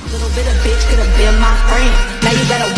Little bit of bitch could have been my friend. Now you gotta